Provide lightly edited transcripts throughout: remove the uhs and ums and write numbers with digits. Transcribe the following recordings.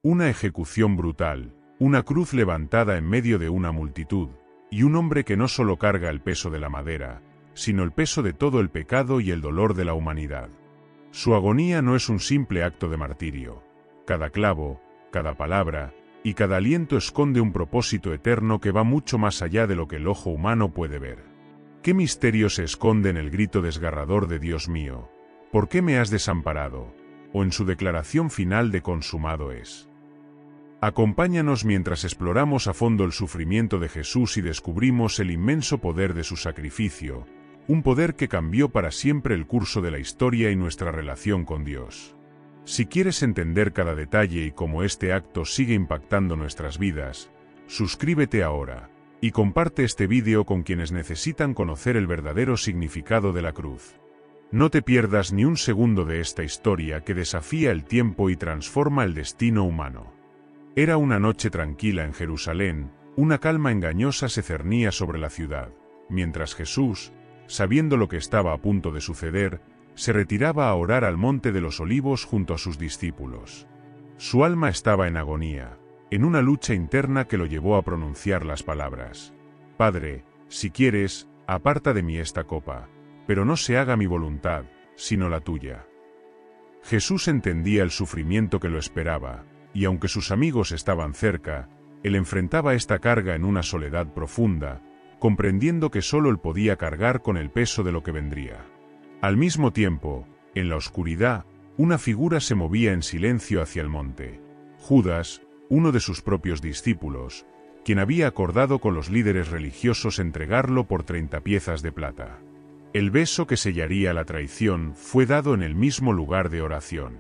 Una ejecución brutal, una cruz levantada en medio de una multitud, y un hombre que no solo carga el peso de la madera, sino el peso de todo el pecado y el dolor de la humanidad. Su agonía no es un simple acto de martirio. Cada clavo, cada palabra y cada aliento esconde un propósito eterno que va mucho más allá de lo que el ojo humano puede ver. ¿Qué misterio se esconde en el grito desgarrador de Dios mío? ¿Por qué me has desamparado? O en su declaración final de consumado es. Acompáñanos mientras exploramos a fondo el sufrimiento de Jesús y descubrimos el inmenso poder de su sacrificio, un poder que cambió para siempre el curso de la historia y nuestra relación con Dios. Si quieres entender cada detalle y cómo este acto sigue impactando nuestras vidas, suscríbete ahora y comparte este vídeo con quienes necesitan conocer el verdadero significado de la cruz. No te pierdas ni un segundo de esta historia que desafía el tiempo y transforma el destino humano. Era una noche tranquila en Jerusalén, una calma engañosa se cernía sobre la ciudad, mientras Jesús, sabiendo lo que estaba a punto de suceder, se retiraba a orar al Monte de los Olivos junto a sus discípulos. Su alma estaba en agonía, en una lucha interna que lo llevó a pronunciar las palabras: Padre, si quieres, aparta de mí esta copa, pero no se haga mi voluntad, sino la tuya. Jesús entendía el sufrimiento que lo esperaba, y aunque sus amigos estaban cerca, él enfrentaba esta carga en una soledad profunda, comprendiendo que solo él podía cargar con el peso de lo que vendría. Al mismo tiempo, en la oscuridad, una figura se movía en silencio hacia el monte: Judas, uno de sus propios discípulos, quien había acordado con los líderes religiosos entregarlo por 30 piezas de plata. El beso que sellaría la traición fue dado en el mismo lugar de oración.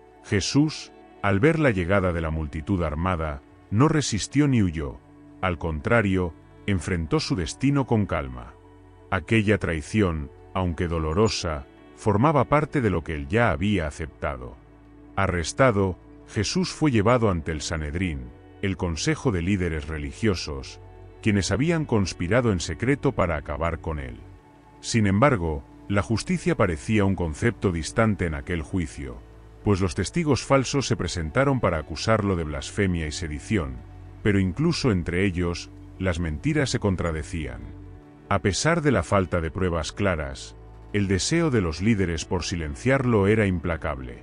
Jesús, al ver la llegada de la multitud armada, no resistió ni huyó, al contrario, enfrentó su destino con calma. Aquella traición, aunque dolorosa, formaba parte de lo que él ya había aceptado. Arrestado, Jesús fue llevado ante el Sanedrín, el consejo de líderes religiosos, quienes habían conspirado en secreto para acabar con él. Sin embargo, la justicia parecía un concepto distante en aquel juicio, pues los testigos falsos se presentaron para acusarlo de blasfemia y sedición, pero incluso entre ellos, las mentiras se contradecían. A pesar de la falta de pruebas claras, el deseo de los líderes por silenciarlo era implacable.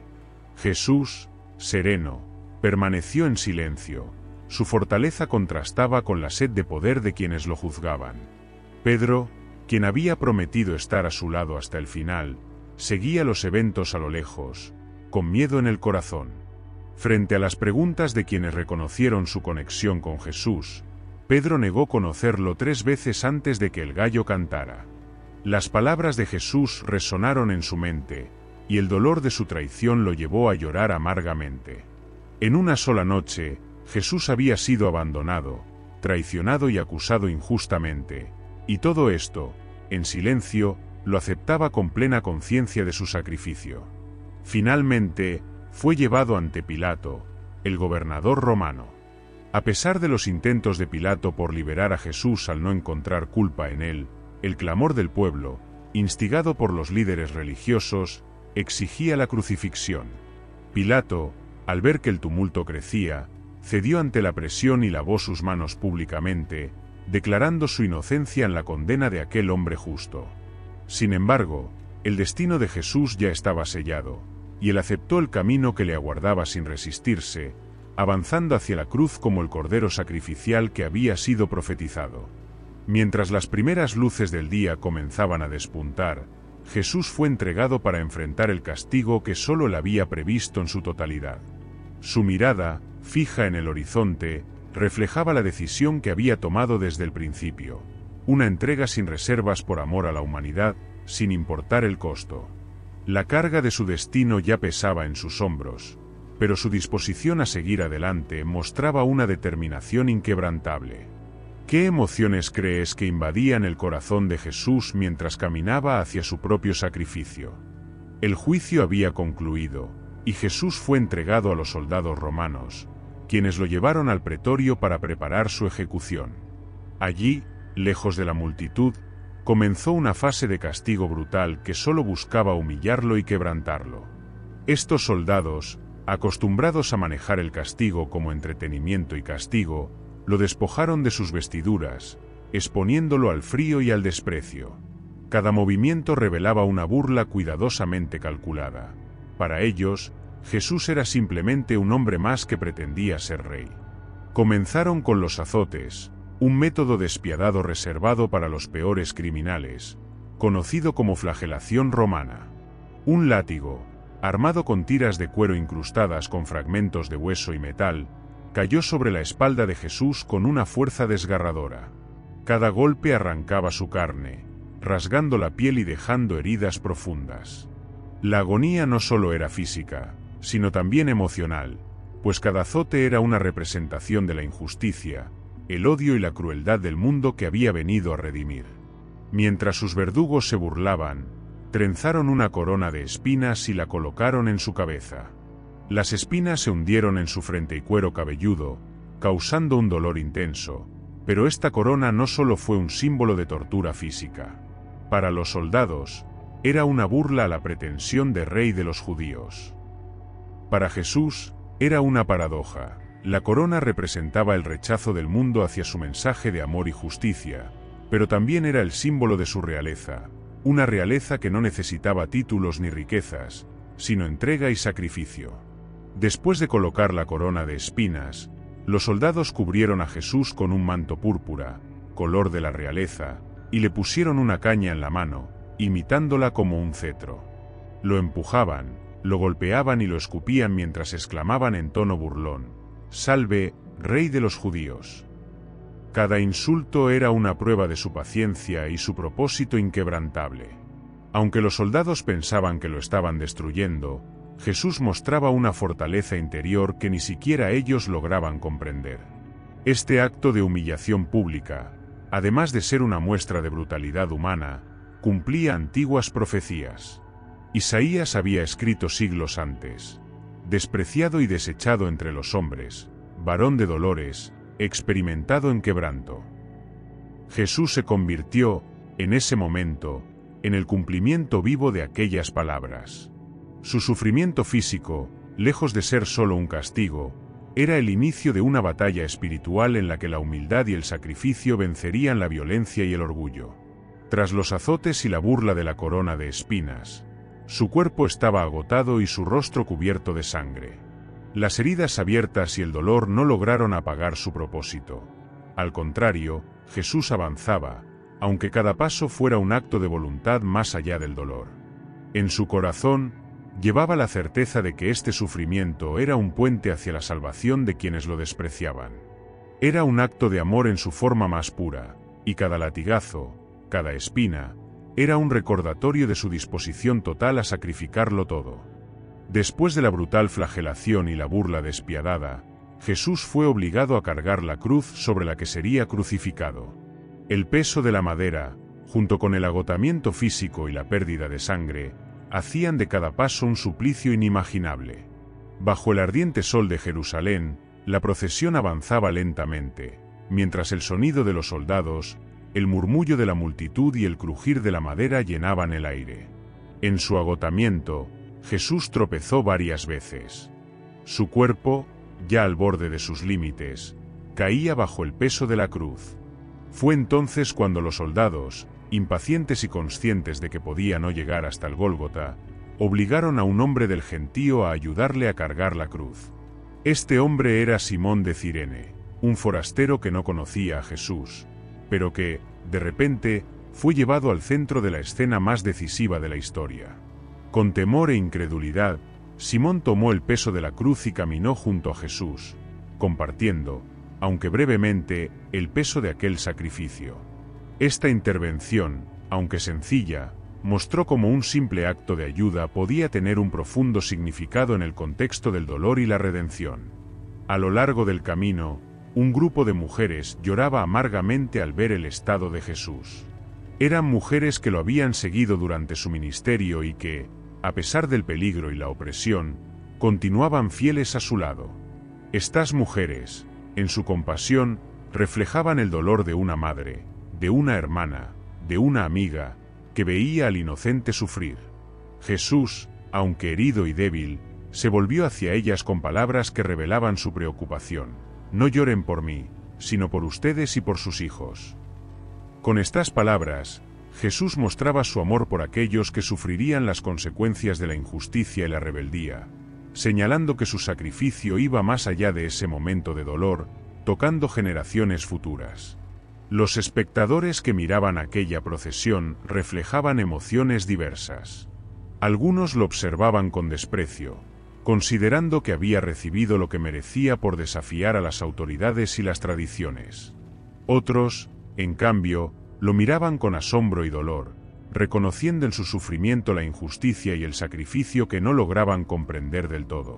Jesús, sereno, permaneció en silencio. Su fortaleza contrastaba con la sed de poder de quienes lo juzgaban. Pedro, quien había prometido estar a su lado hasta el final, seguía los eventos a lo lejos, con miedo en el corazón. Frente a las preguntas de quienes reconocieron su conexión con Jesús, Pedro negó conocerlo 3 veces antes de que el gallo cantara. Las palabras de Jesús resonaron en su mente, y el dolor de su traición lo llevó a llorar amargamente. En una sola noche, Jesús había sido abandonado, traicionado y acusado injustamente, y todo esto, en silencio, lo aceptaba con plena conciencia de su sacrificio. Finalmente, fue llevado ante Pilato, el gobernador romano. A pesar de los intentos de Pilato por liberar a Jesús al no encontrar culpa en él, el clamor del pueblo, instigado por los líderes religiosos, exigía la crucifixión. Pilato, al ver que el tumulto crecía, cedió ante la presión y lavó sus manos públicamente, declarando su inocencia en la condena de aquel hombre justo. Sin embargo, el destino de Jesús ya estaba sellado, y él aceptó el camino que le aguardaba sin resistirse, avanzando hacia la cruz como el cordero sacrificial que había sido profetizado. Mientras las primeras luces del día comenzaban a despuntar, Jesús fue entregado para enfrentar el castigo que solo él había previsto en su totalidad. Su mirada, fija en el horizonte, reflejaba la decisión que había tomado desde el principio, una entrega sin reservas por amor a la humanidad, sin importar el costo. La carga de su destino ya pesaba en sus hombros, pero su disposición a seguir adelante mostraba una determinación inquebrantable. ¿Qué emociones crees que invadían el corazón de Jesús mientras caminaba hacia su propio sacrificio? El juicio había concluido, y Jesús fue entregado a los soldados romanos, quienes lo llevaron al pretorio para preparar su ejecución. Allí, lejos de la multitud, comenzó una fase de castigo brutal que solo buscaba humillarlo y quebrantarlo. Estos soldados, Acostumbrados a manejar el castigo como entretenimiento y castigo, lo despojaron de sus vestiduras, exponiéndolo al frío y al desprecio. Cada movimiento revelaba una burla cuidadosamente calculada. Para ellos, Jesús era simplemente un hombre más que pretendía ser rey. Comenzaron con los azotes, un método despiadado reservado para los peores criminales, conocido como flagelación romana. Un látigo, armado con tiras de cuero incrustadas con fragmentos de hueso y metal, cayó sobre la espalda de Jesús con una fuerza desgarradora. Cada golpe arrancaba su carne, rasgando la piel y dejando heridas profundas. La agonía no solo era física, sino también emocional, pues cada azote era una representación de la injusticia, el odio y la crueldad del mundo que había venido a redimir. Mientras sus verdugos se burlaban, trenzaron una corona de espinas y la colocaron en su cabeza. Las espinas se hundieron en su frente y cuero cabelludo, causando un dolor intenso, pero esta corona no solo fue un símbolo de tortura física. Para los soldados, era una burla a la pretensión de rey de los judíos. Para Jesús, era una paradoja. La corona representaba el rechazo del mundo hacia su mensaje de amor y justicia, pero también era el símbolo de su realeza, una realeza que no necesitaba títulos ni riquezas, sino entrega y sacrificio. Después de colocar la corona de espinas, los soldados cubrieron a Jesús con un manto púrpura, color de la realeza, y le pusieron una caña en la mano, imitándola como un cetro. Lo empujaban, lo golpeaban y lo escupían mientras exclamaban en tono burlón: «Salve, Rey de los judíos». Cada insulto era una prueba de su paciencia y su propósito inquebrantable. Aunque los soldados pensaban que lo estaban destruyendo, Jesús mostraba una fortaleza interior que ni siquiera ellos lograban comprender. Este acto de humillación pública, además de ser una muestra de brutalidad humana, cumplía antiguas profecías. Isaías había escrito siglos antes: «Despreciado y desechado entre los hombres, varón de dolores, experimentado en quebranto». Jesús se convirtió, en ese momento, en el cumplimiento vivo de aquellas palabras. Su sufrimiento físico, lejos de ser solo un castigo, era el inicio de una batalla espiritual en la que la humildad y el sacrificio vencerían la violencia y el orgullo. Tras los azotes y la burla de la corona de espinas, su cuerpo estaba agotado y su rostro cubierto de sangre. Las heridas abiertas y el dolor no lograron apagar su propósito. Al contrario, Jesús avanzaba, aunque cada paso fuera un acto de voluntad más allá del dolor. En su corazón, llevaba la certeza de que este sufrimiento era un puente hacia la salvación de quienes lo despreciaban. Era un acto de amor en su forma más pura, y cada latigazo, cada espina, era un recordatorio de su disposición total a sacrificarlo todo. Después de la brutal flagelación y la burla despiadada, Jesús fue obligado a cargar la cruz sobre la que sería crucificado. El peso de la madera, junto con el agotamiento físico y la pérdida de sangre, hacían de cada paso un suplicio inimaginable. Bajo el ardiente sol de Jerusalén, la procesión avanzaba lentamente, mientras el sonido de los soldados, el murmullo de la multitud y el crujir de la madera llenaban el aire. En su agotamiento, Jesús tropezó varias veces. Su cuerpo, ya al borde de sus límites, caía bajo el peso de la cruz. Fue entonces cuando los soldados, impacientes y conscientes de que podía no llegar hasta el Gólgota, obligaron a un hombre del gentío a ayudarle a cargar la cruz. Este hombre era Simón de Cirene, un forastero que no conocía a Jesús, pero que, de repente, fue llevado al centro de la escena más decisiva de la historia. Con temor e incredulidad, Simón tomó el peso de la cruz y caminó junto a Jesús, compartiendo, aunque brevemente, el peso de aquel sacrificio. Esta intervención, aunque sencilla, mostró cómo un simple acto de ayuda podía tener un profundo significado en el contexto del dolor y la redención. A lo largo del camino, un grupo de mujeres lloraba amargamente al ver el estado de Jesús. Eran mujeres que lo habían seguido durante su ministerio y que, a pesar del peligro y la opresión, continuaban fieles a su lado. Estas mujeres, en su compasión, reflejaban el dolor de una madre, de una hermana, de una amiga, que veía al inocente sufrir. Jesús, aunque herido y débil, se volvió hacia ellas con palabras que revelaban su preocupación. No lloren por mí, sino por ustedes y por sus hijos. Con estas palabras, Jesús mostraba su amor por aquellos que sufrirían las consecuencias de la injusticia y la rebeldía, señalando que su sacrificio iba más allá de ese momento de dolor, tocando generaciones futuras. Los espectadores que miraban aquella procesión reflejaban emociones diversas. Algunos lo observaban con desprecio, considerando que había recibido lo que merecía por desafiar a las autoridades y las tradiciones. Otros, en cambio, lo miraban con asombro y dolor, reconociendo en su sufrimiento la injusticia y el sacrificio que no lograban comprender del todo.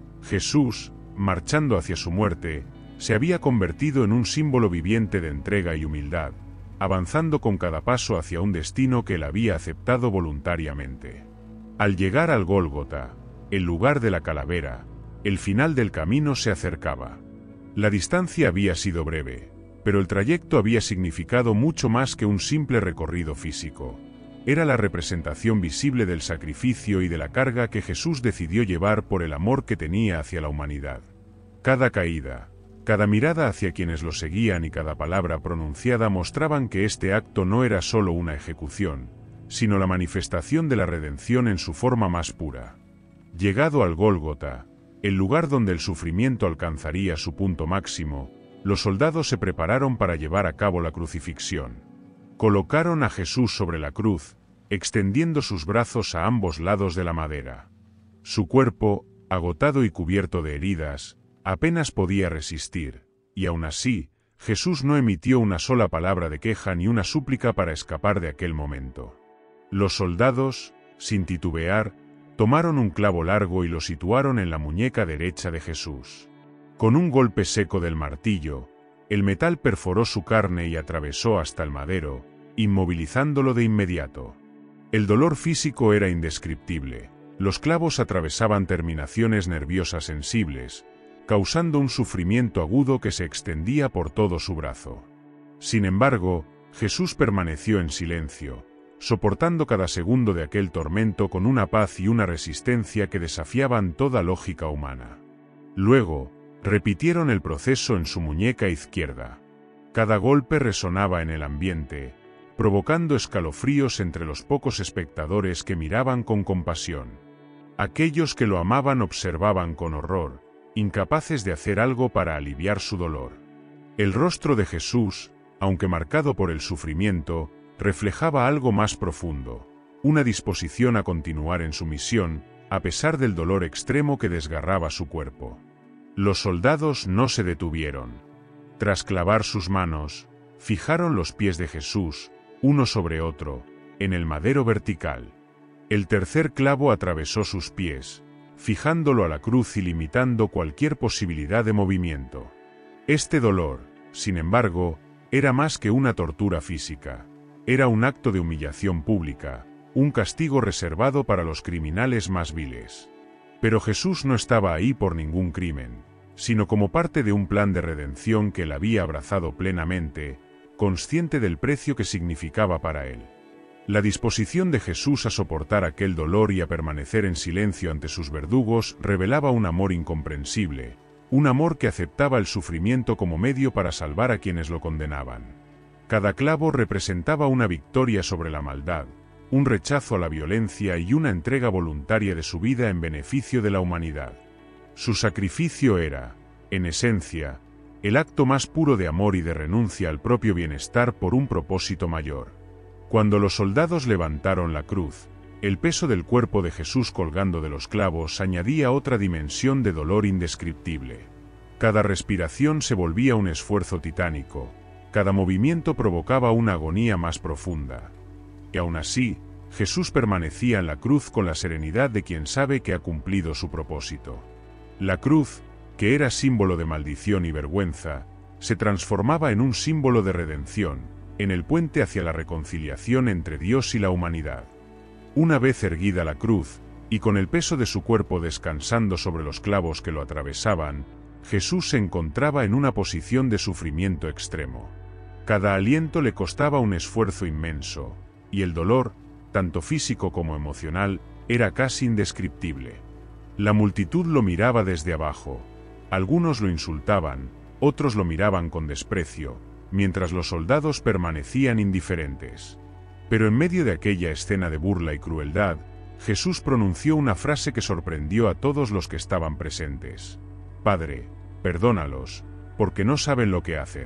Jesús, marchando hacia su muerte, se había convertido en un símbolo viviente de entrega y humildad, avanzando con cada paso hacia un destino que él había aceptado voluntariamente. Al llegar al Gólgota, el lugar de la calavera, el final del camino se acercaba. La distancia había sido breve, pero el trayecto había significado mucho más que un simple recorrido físico. Era la representación visible del sacrificio y de la carga que Jesús decidió llevar por el amor que tenía hacia la humanidad. Cada caída, cada mirada hacia quienes lo seguían y cada palabra pronunciada mostraban que este acto no era solo una ejecución, sino la manifestación de la redención en su forma más pura. Llegado al Gólgota, el lugar donde el sufrimiento alcanzaría su punto máximo, los soldados se prepararon para llevar a cabo la crucifixión. Colocaron a Jesús sobre la cruz, extendiendo sus brazos a ambos lados de la madera. Su cuerpo, agotado y cubierto de heridas, apenas podía resistir, y aún así, Jesús no emitió una sola palabra de queja ni una súplica para escapar de aquel momento. Los soldados, sin titubear, tomaron un clavo largo y lo situaron en la muñeca derecha de Jesús. Con un golpe seco del martillo, el metal perforó su carne y atravesó hasta el madero, inmovilizándolo de inmediato. El dolor físico era indescriptible. Los clavos atravesaban terminaciones nerviosas sensibles, causando un sufrimiento agudo que se extendía por todo su brazo. Sin embargo, Jesús permaneció en silencio, soportando cada segundo de aquel tormento con una paz y una resistencia que desafiaban toda lógica humana. Luego, repitieron el proceso en su muñeca izquierda. Cada golpe resonaba en el ambiente, provocando escalofríos entre los pocos espectadores que miraban con compasión. Aquellos que lo amaban observaban con horror, incapaces de hacer algo para aliviar su dolor. El rostro de Jesús, aunque marcado por el sufrimiento, reflejaba algo más profundo, una disposición a continuar en su misión, a pesar del dolor extremo que desgarraba su cuerpo. Los soldados no se detuvieron. Tras clavar sus manos, fijaron los pies de Jesús, uno sobre otro, en el madero vertical. El tercer clavo atravesó sus pies, fijándolo a la cruz y limitando cualquier posibilidad de movimiento. Este dolor, sin embargo, era más que una tortura física. Era un acto de humillación pública, un castigo reservado para los criminales más viles. Pero Jesús no estaba ahí por ningún crimen, sino como parte de un plan de redención que él había abrazado plenamente, consciente del precio que significaba para él. La disposición de Jesús a soportar aquel dolor y a permanecer en silencio ante sus verdugos revelaba un amor incomprensible, un amor que aceptaba el sufrimiento como medio para salvar a quienes lo condenaban. Cada clavo representaba una victoria sobre la maldad, un rechazo a la violencia y una entrega voluntaria de su vida en beneficio de la humanidad. Su sacrificio era, en esencia, el acto más puro de amor y de renuncia al propio bienestar por un propósito mayor. Cuando los soldados levantaron la cruz, el peso del cuerpo de Jesús colgando de los clavos añadía otra dimensión de dolor indescriptible. Cada respiración se volvía un esfuerzo titánico, cada movimiento provocaba una agonía más profunda. Y aún así, Jesús permanecía en la cruz con la serenidad de quien sabe que ha cumplido su propósito. La cruz, que era símbolo de maldición y vergüenza, se transformaba en un símbolo de redención, en el puente hacia la reconciliación entre Dios y la humanidad. Una vez erguida la cruz, y con el peso de su cuerpo descansando sobre los clavos que lo atravesaban, Jesús se encontraba en una posición de sufrimiento extremo. Cada aliento le costaba un esfuerzo inmenso, y el dolor, tanto físico como emocional, era casi indescriptible. La multitud lo miraba desde abajo. Algunos lo insultaban, otros lo miraban con desprecio, mientras los soldados permanecían indiferentes. Pero en medio de aquella escena de burla y crueldad, Jesús pronunció una frase que sorprendió a todos los que estaban presentes. «Padre, perdónalos, porque no saben lo que hacen».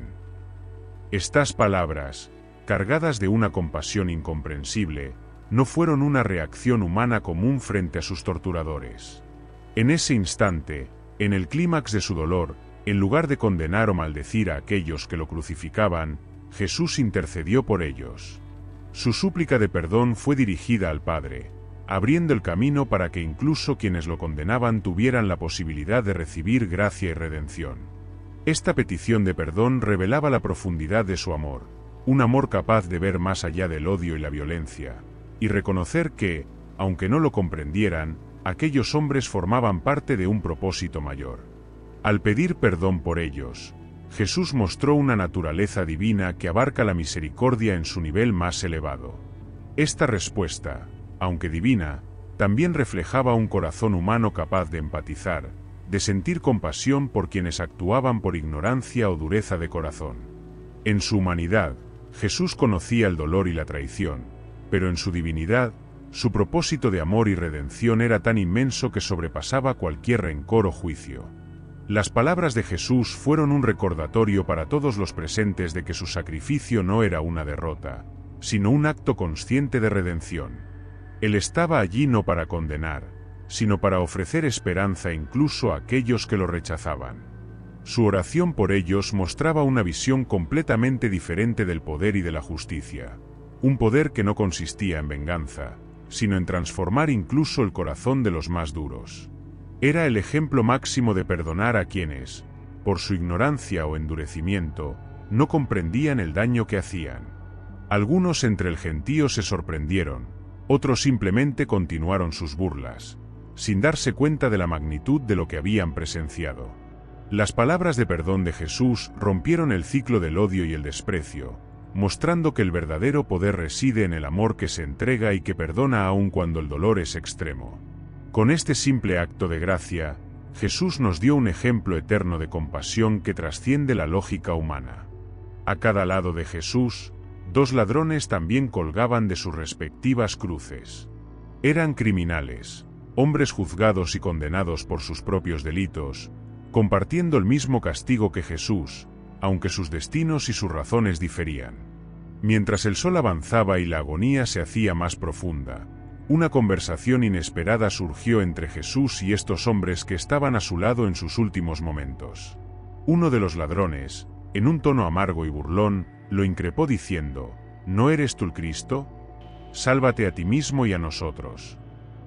Estas palabras, cargadas de una compasión incomprensible, no fueron una reacción humana común frente a sus torturadores. En ese instante, en el clímax de su dolor, en lugar de condenar o maldecir a aquellos que lo crucificaban, Jesús intercedió por ellos. Su súplica de perdón fue dirigida al Padre, abriendo el camino para que incluso quienes lo condenaban tuvieran la posibilidad de recibir gracia y redención. Esta petición de perdón revelaba la profundidad de su amor, un amor capaz de ver más allá del odio y la violencia, y reconocer que, aunque no lo comprendieran, aquellos hombres formaban parte de un propósito mayor. Al pedir perdón por ellos, Jesús mostró una naturaleza divina que abarca la misericordia en su nivel más elevado. Esta respuesta, aunque divina, también reflejaba un corazón humano capaz de empatizar, de sentir compasión por quienes actuaban por ignorancia o dureza de corazón. En su humanidad, Jesús conocía el dolor y la traición, pero en su divinidad, su propósito de amor y redención era tan inmenso que sobrepasaba cualquier rencor o juicio. Las palabras de Jesús fueron un recordatorio para todos los presentes de que su sacrificio no era una derrota, sino un acto consciente de redención. Él estaba allí no para condenar, sino para ofrecer esperanza incluso a aquellos que lo rechazaban. Su oración por ellos mostraba una visión completamente diferente del poder y de la justicia, un poder que no consistía en venganza, sino en transformar incluso el corazón de los más duros. Era el ejemplo máximo de perdonar a quienes, por su ignorancia o endurecimiento, no comprendían el daño que hacían. Algunos entre el gentío se sorprendieron, otros simplemente continuaron sus burlas, sin darse cuenta de la magnitud de lo que habían presenciado. Las palabras de perdón de Jesús rompieron el ciclo del odio y el desprecio, mostrando que el verdadero poder reside en el amor que se entrega y que perdona aun cuando el dolor es extremo. Con este simple acto de gracia, Jesús nos dio un ejemplo eterno de compasión que trasciende la lógica humana. A cada lado de Jesús, dos ladrones también colgaban de sus respectivas cruces. Eran criminales, hombres juzgados y condenados por sus propios delitos, compartiendo el mismo castigo que Jesús, aunque sus destinos y sus razones diferían. Mientras el sol avanzaba y la agonía se hacía más profunda, una conversación inesperada surgió entre Jesús y estos hombres que estaban a su lado en sus últimos momentos. Uno de los ladrones, en un tono amargo y burlón, lo increpó diciendo: ¿No eres tú el Cristo? Sálvate a ti mismo y a nosotros.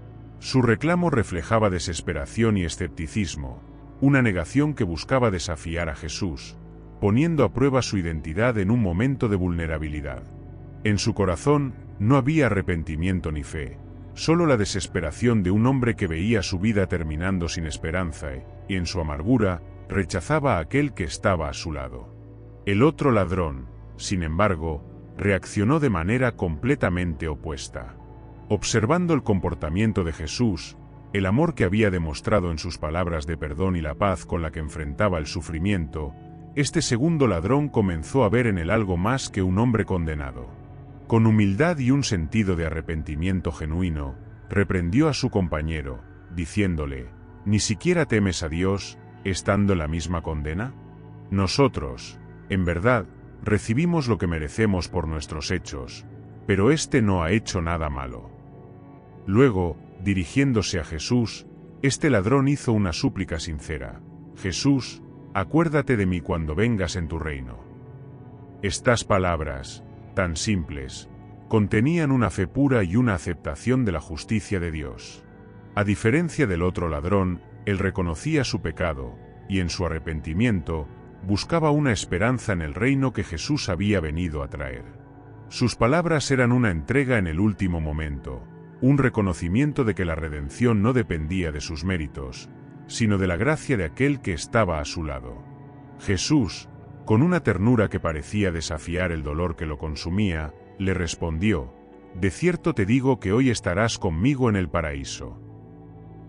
Su reclamo reflejaba desesperación y escepticismo, una negación que buscaba desafiar a Jesús, poniendo a prueba su identidad en un momento de vulnerabilidad. En su corazón no había arrepentimiento ni fe, solo la desesperación de un hombre que veía su vida terminando sin esperanza y, en su amargura, rechazaba a aquel que estaba a su lado. El otro ladrón, sin embargo, reaccionó de manera completamente opuesta. Observando el comportamiento de Jesús, el amor que había demostrado en sus palabras de perdón y la paz con la que enfrentaba el sufrimiento, este segundo ladrón comenzó a ver en él algo más que un hombre condenado. Con humildad y un sentido de arrepentimiento genuino, reprendió a su compañero, diciéndole: ¿Ni siquiera temes a Dios, estando en la misma condena? Nosotros, en verdad, recibimos lo que merecemos por nuestros hechos, pero éste no ha hecho nada malo. Luego, dirigiéndose a Jesús, este ladrón hizo una súplica sincera: Jesús, acuérdate de mí cuando vengas en tu reino. Estas palabras, tan simples, contenían una fe pura y una aceptación de la justicia de Dios. A diferencia del otro ladrón, él reconocía su pecado, y en su arrepentimiento, buscaba una esperanza en el reino que Jesús había venido a traer. Sus palabras eran una entrega en el último momento, un reconocimiento de que la redención no dependía de sus méritos, sino de la gracia de aquel que estaba a su lado. Jesús, con una ternura que parecía desafiar el dolor que lo consumía, le respondió: de cierto te digo que hoy estarás conmigo en el paraíso.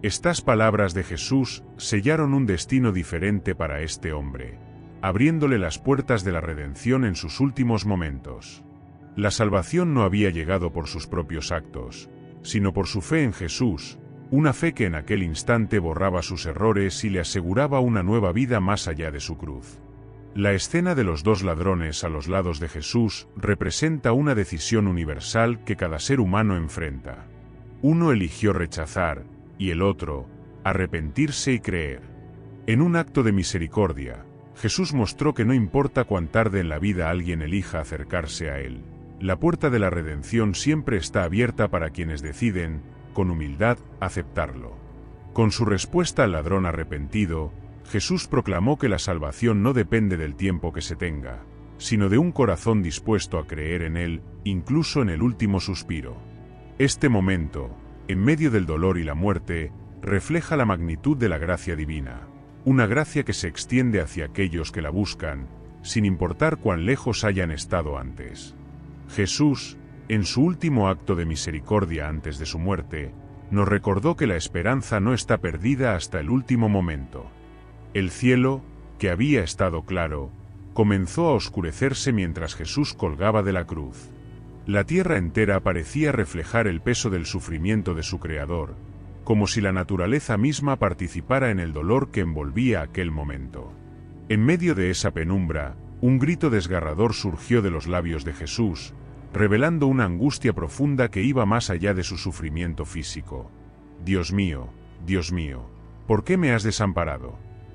Estas palabras de Jesús sellaron un destino diferente para este hombre, abriéndole las puertas de la redención en sus últimos momentos. La salvación no había llegado por sus propios actos, sino por su fe en Jesús, una fe que en aquel instante borraba sus errores y le aseguraba una nueva vida más allá de su cruz. La escena de los dos ladrones a los lados de Jesús representa una decisión universal que cada ser humano enfrenta. Uno eligió rechazar, y el otro, arrepentirse y creer. En un acto de misericordia, Jesús mostró que no importa cuán tarde en la vida alguien elija acercarse a Él, la puerta de la redención siempre está abierta para quienes deciden, con humildad, aceptarlo. Con su respuesta al ladrón arrepentido, Jesús proclamó que la salvación no depende del tiempo que se tenga, sino de un corazón dispuesto a creer en Él, incluso en el último suspiro. Este momento, en medio del dolor y la muerte, refleja la magnitud de la gracia divina, una gracia que se extiende hacia aquellos que la buscan, sin importar cuán lejos hayan estado antes. Jesús, en su último acto de misericordia antes de su muerte, nos recordó que la esperanza no está perdida hasta el último momento. El cielo, que había estado claro, comenzó a oscurecerse mientras Jesús colgaba de la cruz. La tierra entera parecía reflejar el peso del sufrimiento de su Creador, como si la naturaleza misma participara en el dolor que envolvía aquel momento. En medio de esa penumbra, un grito desgarrador surgió de los labios de Jesús, revelando una angustia profunda que iba más allá de su sufrimiento físico. Dios mío, ¿por qué me has desamparado?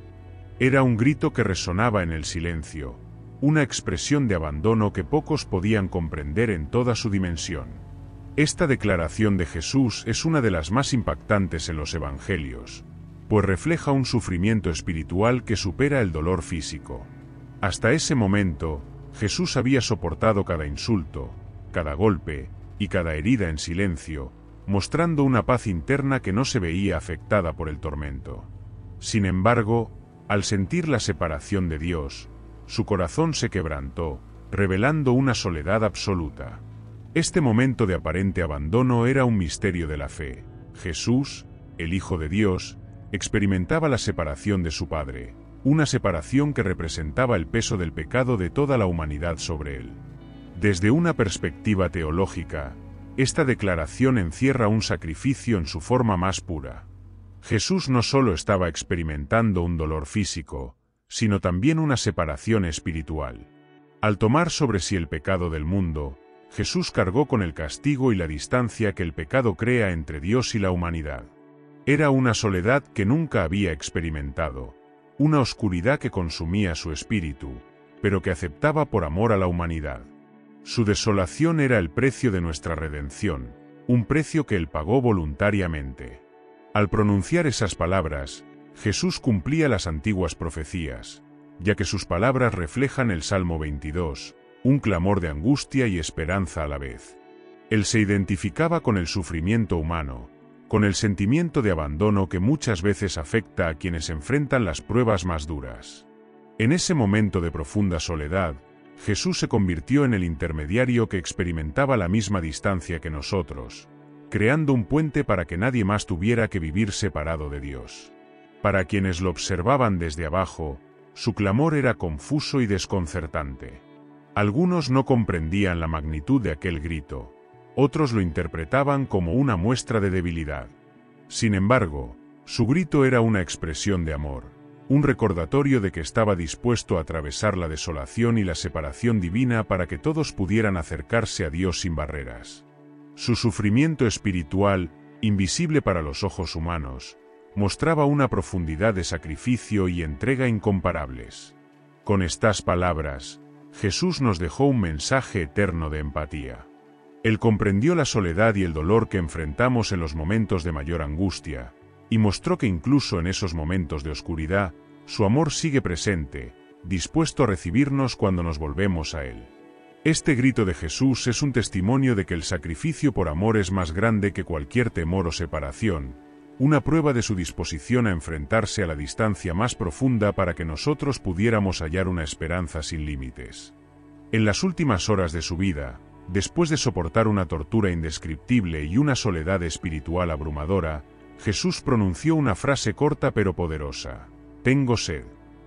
Era un grito que resonaba en el silencio, una expresión de abandono que pocos podían comprender en toda su dimensión. Esta declaración de Jesús es una de las más impactantes en los Evangelios, pues refleja un sufrimiento espiritual que supera el dolor físico. Hasta ese momento, Jesús había soportado cada insulto, cada golpe y cada herida en silencio, mostrando una paz interna que no se veía afectada por el tormento. Sin embargo, al sentir la separación de Dios, su corazón se quebrantó, revelando una soledad absoluta. Este momento de aparente abandono era un misterio de la fe. Jesús, el Hijo de Dios, experimentaba la separación de su Padre, una separación que representaba el peso del pecado de toda la humanidad sobre él. Desde una perspectiva teológica, esta declaración encierra un sacrificio en su forma más pura. Jesús no solo estaba experimentando un dolor físico, sino también una separación espiritual. Al tomar sobre sí el pecado del mundo, Jesús cargó con el castigo y la distancia que el pecado crea entre Dios y la humanidad. Era una soledad que nunca había experimentado, una oscuridad que consumía su espíritu, pero que aceptaba por amor a la humanidad. Su desolación era el precio de nuestra redención, un precio que Él pagó voluntariamente. Al pronunciar esas palabras, Jesús cumplía las antiguas profecías, ya que sus palabras reflejan el Salmo 22, un clamor de angustia y esperanza a la vez. Él se identificaba con el sufrimiento humano, con el sentimiento de abandono que muchas veces afecta a quienes enfrentan las pruebas más duras. En ese momento de profunda soledad, Jesús se convirtió en el intermediario que experimentaba la misma distancia que nosotros, creando un puente para que nadie más tuviera que vivir separado de Dios. Para quienes lo observaban desde abajo, su clamor era confuso y desconcertante. Algunos no comprendían la magnitud de aquel grito, otros lo interpretaban como una muestra de debilidad. Sin embargo, su grito era una expresión de amor, un recordatorio de que estaba dispuesto a atravesar la desolación y la separación divina para que todos pudieran acercarse a Dios sin barreras. Su sufrimiento espiritual, invisible para los ojos humanos, mostraba una profundidad de sacrificio y entrega incomparables. Con estas palabras, Jesús nos dejó un mensaje eterno de empatía. Él comprendió la soledad y el dolor que enfrentamos en los momentos de mayor angustia, y mostró que incluso en esos momentos de oscuridad, su amor sigue presente, dispuesto a recibirnos cuando nos volvemos a Él. Este grito de Jesús es un testimonio de que el sacrificio por amor es más grande que cualquier temor o separación, una prueba de su disposición a enfrentarse a la distancia más profunda para que nosotros pudiéramos hallar una esperanza sin límites. En las últimas horas de su vida, después de soportar una tortura indescriptible y una soledad espiritual abrumadora, Jesús pronunció una frase corta pero poderosa: «Tengo sed».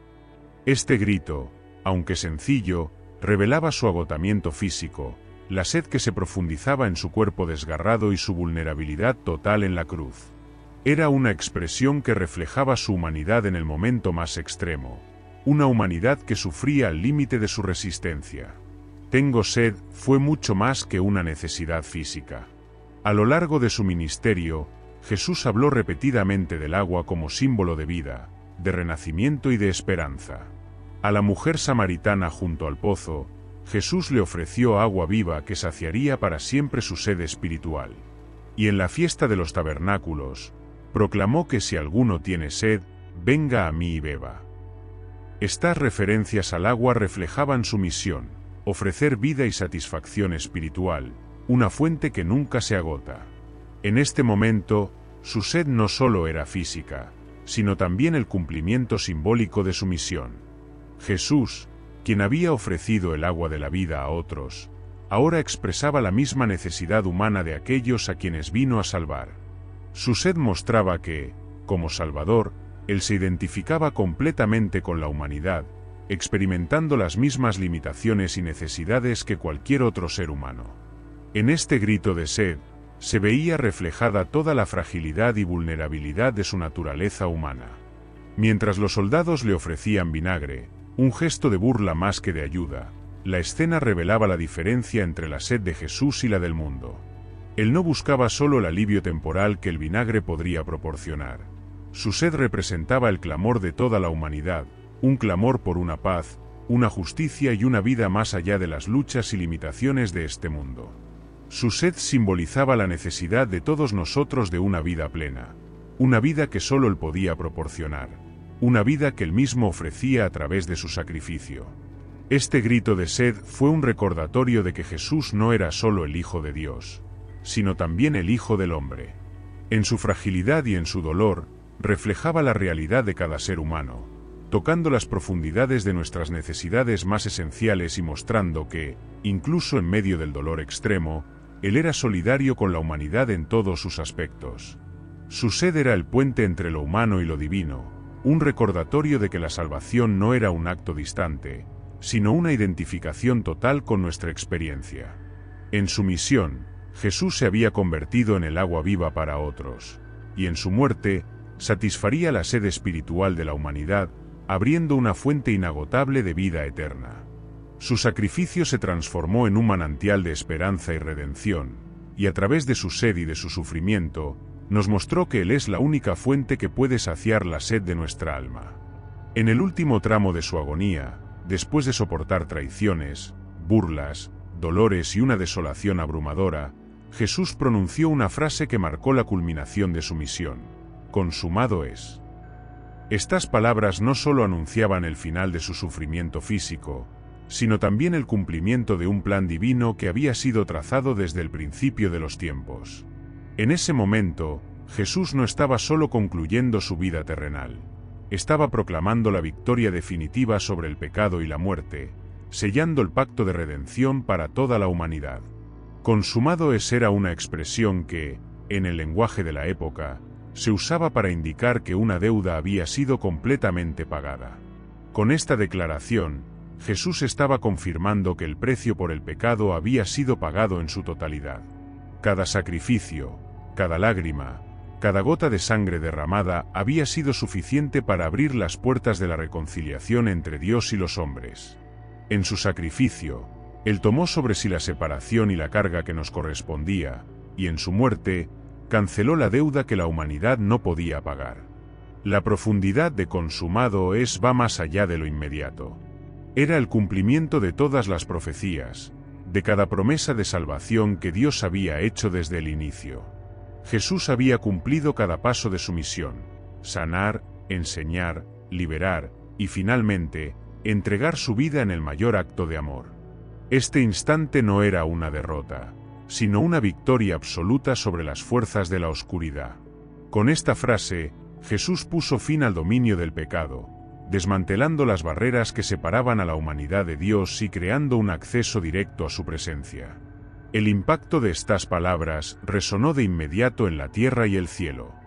Este grito, aunque sencillo, revelaba su agotamiento físico, la sed que se profundizaba en su cuerpo desgarrado y su vulnerabilidad total en la cruz. Era una expresión que reflejaba su humanidad en el momento más extremo, una humanidad que sufría al límite de su resistencia. «Tengo sed» fue mucho más que una necesidad física. A lo largo de su ministerio, Jesús habló repetidamente del agua como símbolo de vida, de renacimiento y de esperanza. A la mujer samaritana junto al pozo, Jesús le ofreció agua viva que saciaría para siempre su sed espiritual. Y en la fiesta de los tabernáculos, proclamó que si alguno tiene sed, venga a mí y beba. Estas referencias al agua reflejaban su misión: ofrecer vida y satisfacción espiritual, una fuente que nunca se agota. En este momento, su sed no solo era física, sino también el cumplimiento simbólico de su misión. Jesús, quien había ofrecido el agua de la vida a otros, ahora expresaba la misma necesidad humana de aquellos a quienes vino a salvar. Su sed mostraba que, como Salvador, Él se identificaba completamente con la humanidad, experimentando las mismas limitaciones y necesidades que cualquier otro ser humano. En este grito de sed, se veía reflejada toda la fragilidad y vulnerabilidad de su naturaleza humana. Mientras los soldados le ofrecían vinagre, un gesto de burla más que de ayuda, la escena revelaba la diferencia entre la sed de Jesús y la del mundo. Él no buscaba solo el alivio temporal que el vinagre podría proporcionar. Su sed representaba el clamor de toda la humanidad, un clamor por una paz, una justicia y una vida más allá de las luchas y limitaciones de este mundo. Su sed simbolizaba la necesidad de todos nosotros de una vida plena, una vida que solo Él podía proporcionar, una vida que Él mismo ofrecía a través de su sacrificio. Este grito de sed fue un recordatorio de que Jesús no era solo el Hijo de Dios, sino también el Hijo del Hombre. En su fragilidad y en su dolor, reflejaba la realidad de cada ser humano, tocando las profundidades de nuestras necesidades más esenciales y mostrando que, incluso en medio del dolor extremo, Él era solidario con la humanidad en todos sus aspectos. Su sed era el puente entre lo humano y lo divino, un recordatorio de que la salvación no era un acto distante, sino una identificación total con nuestra experiencia. En su misión, Jesús se había convertido en el agua viva para otros, y en su muerte, satisfaría la sed espiritual de la humanidad, abriendo una fuente inagotable de vida eterna. Su sacrificio se transformó en un manantial de esperanza y redención, y a través de su sed y de su sufrimiento, nos mostró que Él es la única fuente que puede saciar la sed de nuestra alma. En el último tramo de su agonía, después de soportar traiciones, burlas, dolores y una desolación abrumadora, Jesús pronunció una frase que marcó la culminación de su misión: «Consumado es». Estas palabras no solo anunciaban el final de su sufrimiento físico, sino también el cumplimiento de un plan divino que había sido trazado desde el principio de los tiempos. En ese momento, Jesús no estaba solo concluyendo su vida terrenal, estaba proclamando la victoria definitiva sobre el pecado y la muerte, sellando el pacto de redención para toda la humanidad. Consumado es era una expresión que, en el lenguaje de la época, se usaba para indicar que una deuda había sido completamente pagada. Con esta declaración, Jesús estaba confirmando que el precio por el pecado había sido pagado en su totalidad. Cada sacrificio, cada lágrima, cada gota de sangre derramada había sido suficiente para abrir las puertas de la reconciliación entre Dios y los hombres. En su sacrificio, Él tomó sobre sí la separación y la carga que nos correspondía, y en su muerte, canceló la deuda que la humanidad no podía pagar. La profundidad de consumado es va más allá de lo inmediato. Era el cumplimiento de todas las profecías, de cada promesa de salvación que Dios había hecho desde el inicio. Jesús había cumplido cada paso de su misión: sanar, enseñar, liberar y finalmente, entregar su vida en el mayor acto de amor. Este instante no era una derrota, sino una victoria absoluta sobre las fuerzas de la oscuridad. Con esta frase, Jesús puso fin al dominio del pecado, desmantelando las barreras que separaban a la humanidad de Dios y creando un acceso directo a su presencia. El impacto de estas palabras resonó de inmediato en la tierra y el cielo.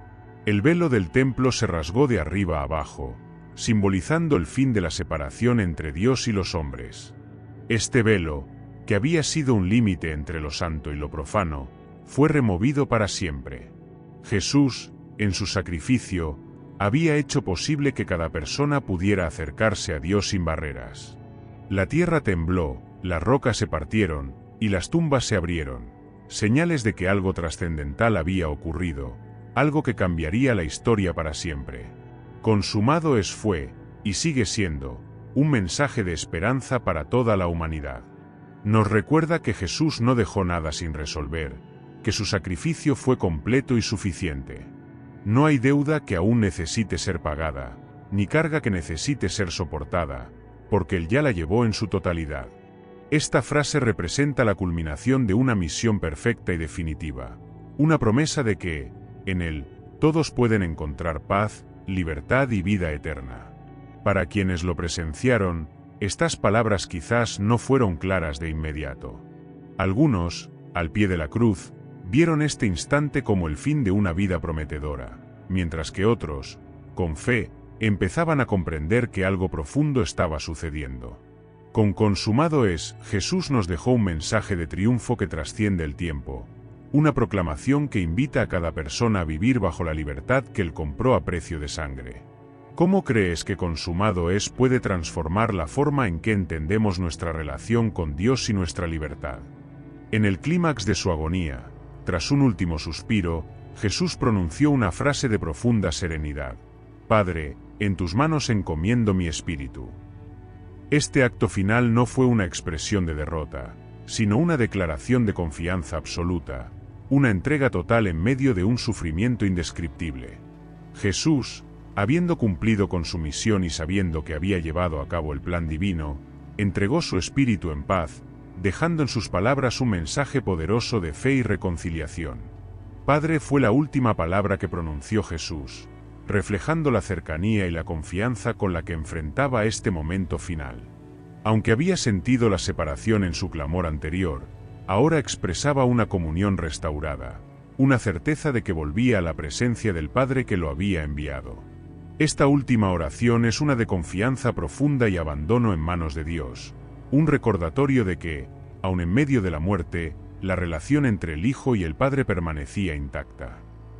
El velo del templo se rasgó de arriba a abajo, simbolizando el fin de la separación entre Dios y los hombres. Este velo, que había sido un límite entre lo santo y lo profano, fue removido para siempre. Jesús, en su sacrificio, había hecho posible que cada persona pudiera acercarse a Dios sin barreras. La tierra tembló, las rocas se partieron, y las tumbas se abrieron, señales de que algo trascendental había ocurrido, algo que cambiaría la historia para siempre. Consumado es fue, y sigue siendo, un mensaje de esperanza para toda la humanidad. Nos recuerda que Jesús no dejó nada sin resolver, que su sacrificio fue completo y suficiente. No hay deuda que aún necesite ser pagada, ni carga que necesite ser soportada, porque Él ya la llevó en su totalidad. Esta frase representa la culminación de una misión perfecta y definitiva, una promesa de que, en Él, todos pueden encontrar paz, libertad y vida eterna. Para quienes lo presenciaron, estas palabras quizás no fueron claras de inmediato. Algunos, al pie de la cruz, vieron este instante como el fin de una vida prometedora, mientras que otros, con fe, empezaban a comprender que algo profundo estaba sucediendo. Con consumado es, Jesús nos dejó un mensaje de triunfo que trasciende el tiempo, una proclamación que invita a cada persona a vivir bajo la libertad que Él compró a precio de sangre. ¿Cómo crees que consumado es puede transformar la forma en que entendemos nuestra relación con Dios y nuestra libertad? En el clímax de su agonía, tras un último suspiro, Jesús pronunció una frase de profunda serenidad: Padre, en tus manos encomiendo mi espíritu. Este acto final no fue una expresión de derrota, sino una declaración de confianza absoluta, una entrega total en medio de un sufrimiento indescriptible. Jesús, habiendo cumplido con su misión y sabiendo que había llevado a cabo el plan divino, entregó su espíritu en paz, dejando en sus palabras un mensaje poderoso de fe y reconciliación. Padre fue la última palabra que pronunció Jesús, reflejando la cercanía y la confianza con la que enfrentaba este momento final. Aunque había sentido la separación en su clamor anterior, ahora expresaba una comunión restaurada, una certeza de que volvía a la presencia del Padre que lo había enviado. Esta última oración es una de confianza profunda y abandono en manos de Dios, un recordatorio de que, aun en medio de la muerte, la relación entre el Hijo y el Padre permanecía intacta.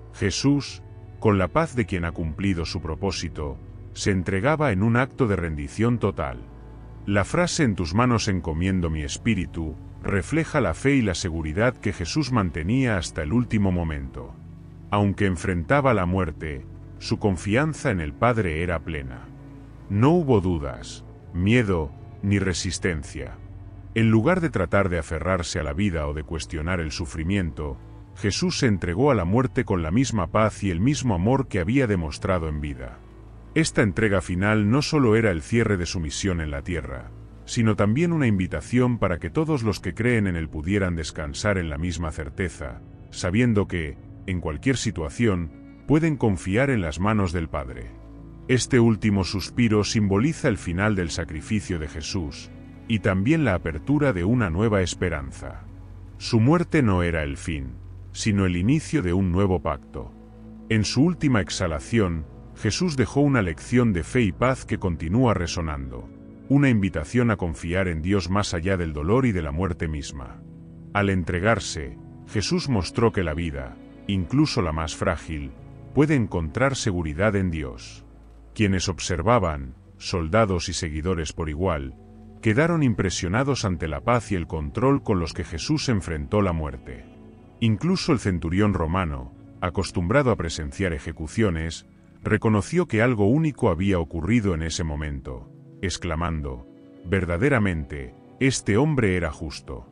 Jesús, con la paz de quien ha cumplido su propósito, se entregaba en un acto de rendición total. La frase «en tus manos encomiendo mi espíritu» refleja la fe y la seguridad que Jesús mantenía hasta el último momento. Aunque enfrentaba la muerte, su confianza en el Padre era plena. No hubo dudas, miedo, ni resistencia. En lugar de tratar de aferrarse a la vida o de cuestionar el sufrimiento, Jesús se entregó a la muerte con la misma paz y el mismo amor que había demostrado en vida. Esta entrega final no solo era el cierre de su misión en la tierra, sino también una invitación para que todos los que creen en Él pudieran descansar en la misma certeza, sabiendo que, en cualquier situación, pueden confiar en las manos del Padre. Este último suspiro simboliza el final del sacrificio de Jesús, y también la apertura de una nueva esperanza. Su muerte no era el fin, sino el inicio de un nuevo pacto. En su última exhalación, Jesús dejó una lección de fe y paz que continúa resonando, una invitación a confiar en Dios más allá del dolor y de la muerte misma. Al entregarse, Jesús mostró que la vida, incluso la más frágil, puede encontrar seguridad en Dios. Quienes observaban, soldados y seguidores por igual, quedaron impresionados ante la paz y el control con los que Jesús enfrentó la muerte. Incluso el centurión romano, acostumbrado a presenciar ejecuciones, reconoció que algo único había ocurrido en ese momento, exclamando: «Verdaderamente, este hombre era justo».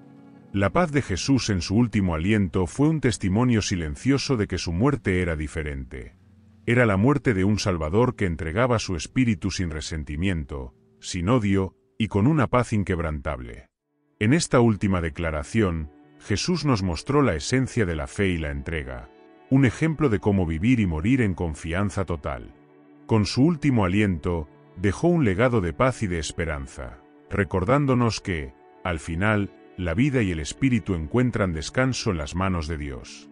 La paz de Jesús en su último aliento fue un testimonio silencioso de que su muerte era diferente. Era la muerte de un Salvador que entregaba su espíritu sin resentimiento, sin odio, y con una paz inquebrantable. En esta última declaración, Jesús nos mostró la esencia de la fe y la entrega, un ejemplo de cómo vivir y morir en confianza total. Con su último aliento, dejó un legado de paz y de esperanza, recordándonos que, al final, la vida y el espíritu encuentran descanso en las manos de Dios.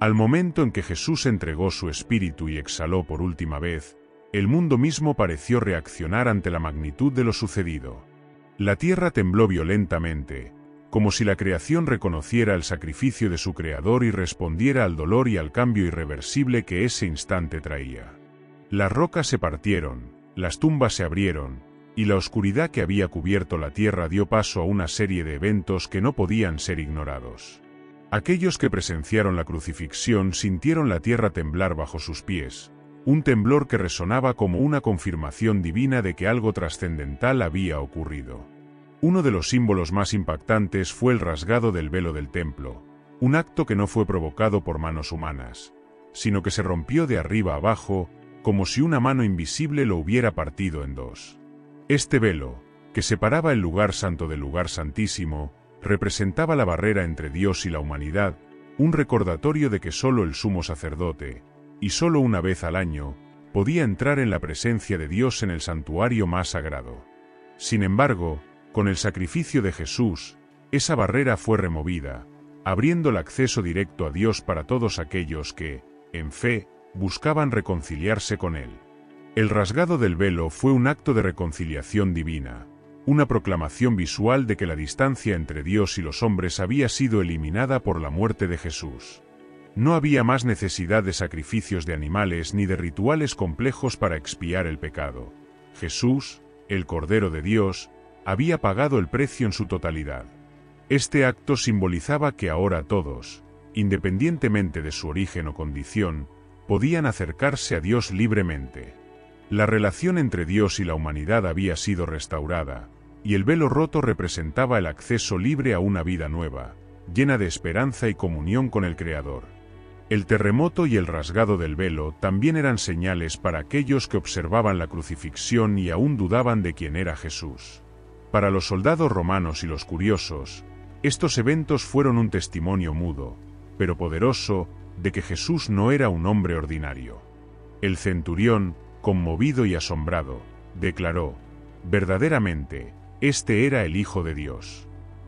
Al momento en que Jesús entregó su espíritu y exhaló por última vez, el mundo mismo pareció reaccionar ante la magnitud de lo sucedido. La tierra tembló violentamente, como si la creación reconociera el sacrificio de su Creador y respondiera al dolor y al cambio irreversible que ese instante traía. Las rocas se partieron, las tumbas se abrieron, y la oscuridad que había cubierto la tierra dio paso a una serie de eventos que no podían ser ignorados. Aquellos que presenciaron la crucifixión sintieron la tierra temblar bajo sus pies, un temblor que resonaba como una confirmación divina de que algo trascendental había ocurrido. Uno de los símbolos más impactantes fue el rasgado del velo del templo, un acto que no fue provocado por manos humanas, sino que se rompió de arriba abajo, como si una mano invisible lo hubiera partido en dos. Este velo, que separaba el lugar santo del lugar santísimo, representaba la barrera entre Dios y la humanidad, un recordatorio de que solo el sumo sacerdote, y solo una vez al año, podía entrar en la presencia de Dios en el santuario más sagrado. Sin embargo, con el sacrificio de Jesús, esa barrera fue removida, abriendo el acceso directo a Dios para todos aquellos que, en fe, buscaban reconciliarse con Él. El rasgado del velo fue un acto de reconciliación divina, una proclamación visual de que la distancia entre Dios y los hombres había sido eliminada por la muerte de Jesús. No había más necesidad de sacrificios de animales ni de rituales complejos para expiar el pecado. Jesús, el Cordero de Dios, había pagado el precio en su totalidad. Este acto simbolizaba que ahora todos, independientemente de su origen o condición, podían acercarse a Dios libremente. La relación entre Dios y la humanidad había sido restaurada, y el velo roto representaba el acceso libre a una vida nueva, llena de esperanza y comunión con el Creador. El terremoto y el rasgado del velo también eran señales para aquellos que observaban la crucifixión y aún dudaban de quién era Jesús. Para los soldados romanos y los curiosos, estos eventos fueron un testimonio mudo, pero poderoso, de que Jesús no era un hombre ordinario. El centurión, conmovido y asombrado, declaró: «Verdaderamente, este era el Hijo de Dios».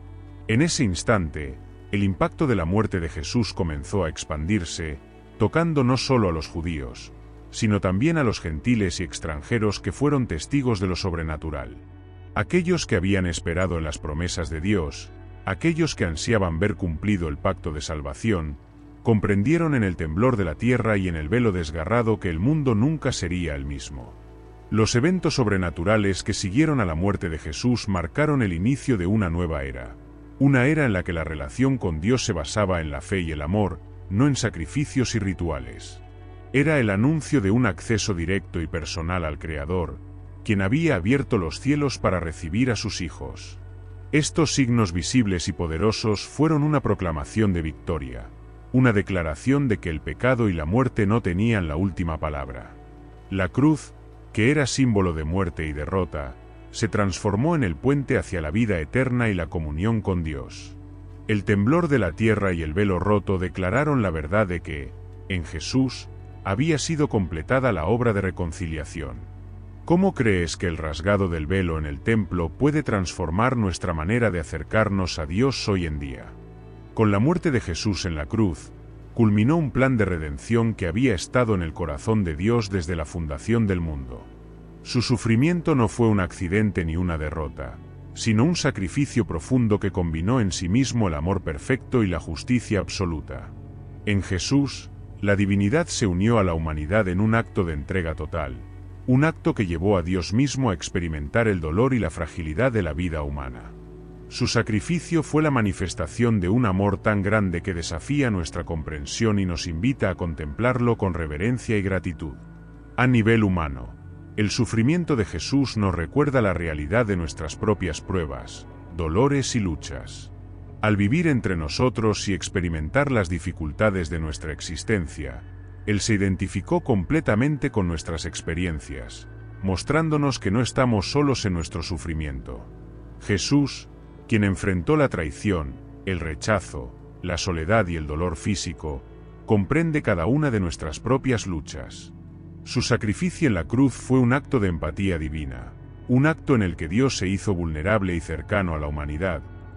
En ese instante, el impacto de la muerte de Jesús comenzó a expandirse, tocando no solo a los judíos, sino también a los gentiles y extranjeros que fueron testigos de lo sobrenatural. Aquellos que habían esperado en las promesas de Dios, aquellos que ansiaban ver cumplido el pacto de salvación, comprendieron en el temblor de la tierra y en el velo desgarrado que el mundo nunca sería el mismo. Los eventos sobrenaturales que siguieron a la muerte de Jesús marcaron el inicio de una nueva era. Una era en la que la relación con Dios se basaba en la fe y el amor, no en sacrificios y rituales. Era el anuncio de un acceso directo y personal al Creador, quien había abierto los cielos para recibir a sus hijos. Estos signos visibles y poderosos fueron una proclamación de victoria, una declaración de que el pecado y la muerte no tenían la última palabra. La cruz, que era símbolo de muerte y derrota, se transformó en el puente hacia la vida eterna y la comunión con Dios. El temblor de la tierra y el velo roto declararon la verdad de que, en Jesús, había sido completada la obra de reconciliación. ¿Cómo crees que el rasgado del velo en el templo puede transformar nuestra manera de acercarnos a Dios hoy en día? Con la muerte de Jesús en la cruz, culminó un plan de redención que había estado en el corazón de Dios desde la fundación del mundo. Su sufrimiento no fue un accidente ni una derrota, sino un sacrificio profundo que combinó en sí mismo el amor perfecto y la justicia absoluta. En Jesús, la divinidad se unió a la humanidad en un acto de entrega total, un acto que llevó a Dios mismo a experimentar el dolor y la fragilidad de la vida humana. Su sacrificio fue la manifestación de un amor tan grande que desafía nuestra comprensión y nos invita a contemplarlo con reverencia y gratitud. A nivel humano, el sufrimiento de Jesús nos recuerda la realidad de nuestras propias pruebas, dolores y luchas. Al vivir entre nosotros y experimentar las dificultades de nuestra existencia, Él se identificó completamente con nuestras experiencias, mostrándonos que no estamos solos en nuestro sufrimiento. Jesús, quien enfrentó la traición, el rechazo, la soledad y el dolor físico, comprende cada una de nuestras propias luchas. Su sacrificio en la cruz fue un acto de empatía divina, un acto en el que Dios se hizo vulnerable y cercano a la humanidad,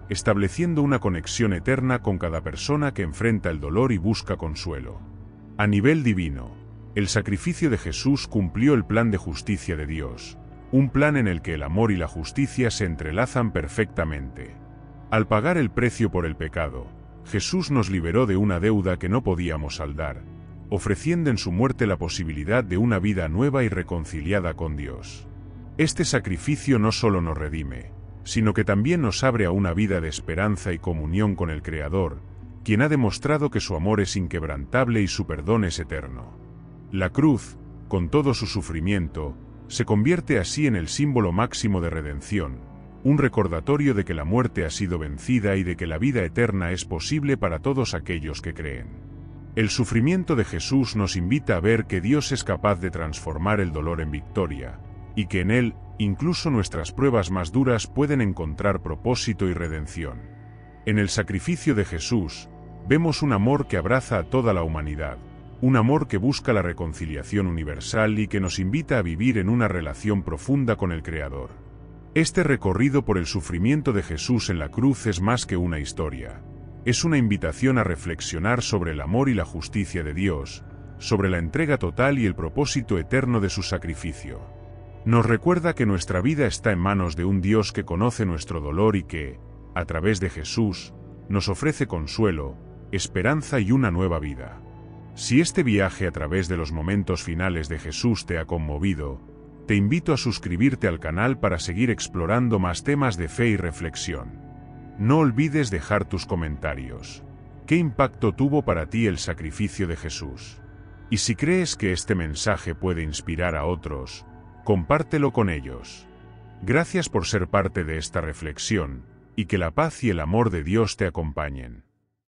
estableciendo una conexión eterna con cada persona que enfrenta el dolor y busca consuelo. A nivel divino, el sacrificio de Jesús cumplió el plan de justicia de Dios, un plan en el que el amor y la justicia se entrelazan perfectamente. Al pagar el precio por el pecado, Jesús nos liberó de una deuda que no podíamos saldar, ofreciendo en su muerte la posibilidad de una vida nueva y reconciliada con Dios. Este sacrificio no solo nos redime, sino que también nos abre a una vida de esperanza y comunión con el Creador, quien ha demostrado que su amor es inquebrantable y su perdón es eterno. La cruz, con todo su sufrimiento, se convierte así en el símbolo máximo de redención, un recordatorio de que la muerte ha sido vencida y de que la vida eterna es posible para todos aquellos que creen. El sufrimiento de Jesús nos invita a ver que Dios es capaz de transformar el dolor en victoria, y que en Él, incluso nuestras pruebas más duras pueden encontrar propósito y redención. En el sacrificio de Jesús, vemos un amor que abraza a toda la humanidad, un amor que busca la reconciliación universal y que nos invita a vivir en una relación profunda con el Creador. Este recorrido por el sufrimiento de Jesús en la cruz es más que una historia. Es una invitación a reflexionar sobre el amor y la justicia de Dios, sobre la entrega total y el propósito eterno de su sacrificio. Nos recuerda que nuestra vida está en manos de un Dios que conoce nuestro dolor y que, a través de Jesús, nos ofrece consuelo, esperanza y una nueva vida. Si este viaje a través de los momentos finales de Jesús te ha conmovido, te invito a suscribirte al canal para seguir explorando más temas de fe y reflexión. No olvides dejar tus comentarios. ¿Qué impacto tuvo para ti el sacrificio de Jesús? Y si crees que este mensaje puede inspirar a otros, compártelo con ellos. Gracias por ser parte de esta reflexión, y que la paz y el amor de Dios te acompañen.